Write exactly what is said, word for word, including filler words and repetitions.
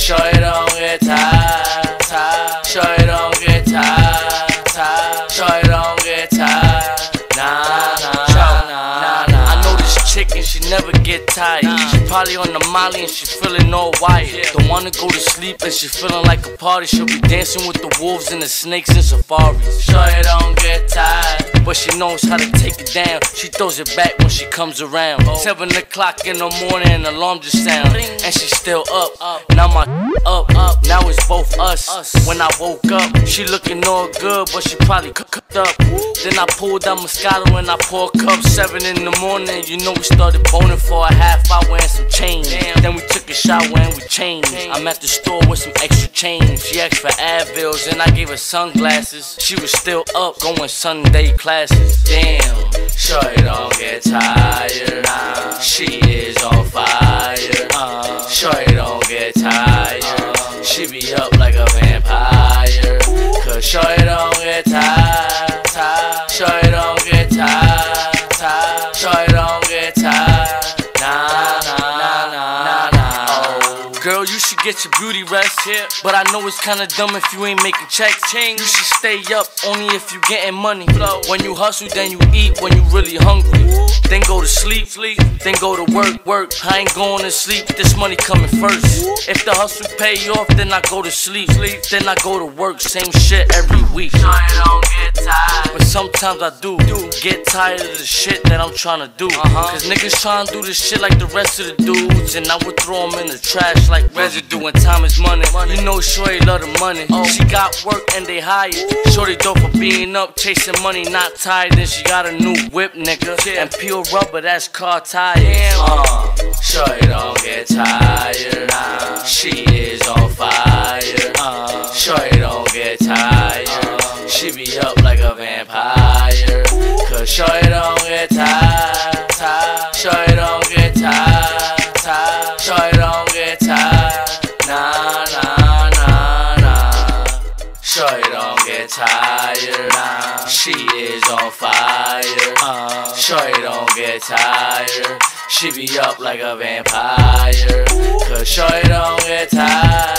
Shorty don't get tired, tired. Shorty don't get tired, tired. Shorty don't get tired. Nah, nah, nah, nah, nah. I know this chick and she never get tired. She probably on the molly and she feeling all wired. Don't wanna go to sleep and she feeling like a party. She'll be dancing with the wolves and the snakes and safaris. Shorty don't get tired, but she knows how to take it down. She throws it back when she comes around. Seven o'clock in the morning and the alarm just sound, and she's still up. Now my up, up. Now it's both us. When I woke up, she looking all good, but she probably cooked up. Then I pulled out Moscato and I poured cup. Seven in the morning, you know we started boning for a half hour and some change. Then we took a shower and we changed. I'm at the store with some extra change. She asked for Advils and I gave her sunglasses. She was still up, going Sunday classes. Damn, Shorty don't get tired. Nah, she is on fire. Uh, Shorty don't get tired. Uh, she be up like a vampire. Cause Shorty don't get tired, tired. Shorty don't get tired, tired. Shorty don't get tired. Nah, nah, nah, nah, nah. Oh, girl, you should get your beauty rest here, but I know it's kinda dumb if you ain't making checks. You should stay up only if you getting money. When you hustle, then you eat when you really hungry. Then go to sleep, sleep. Then go to work, work. I ain't going to sleep, this money coming first. If the hustle pay off, then I go to sleep, sleep. Then I go to work, same shit every week. Shorty don't get tired, but sometimes I do, do get tired of the shit that I'm trying to do. uh-huh. Cause niggas trying to do this shit like the rest of the dudes, and I would throw them in the trash like residue. And time is money, you know Shorty love the money. She got work and they hired. Shorty dope for being up, chasing money, not tired. Then she got a new whip, nigga, and pure rubber, that's car tires. Uh, Shorty don't get tired. Nah, she is on fire. Uh, Shorty don't get tired. Uh, she be up like a vampire. Cause Shorty don't get tired, tired. Shorty don't get tired, tired. Shorty don't get tired. Nah, nah, nah, nah. Shorty don't get tired. Nah, she is on fire. Uh, Shorty don't get tired. She be up like a vampire. Cause Shorty don't get tired.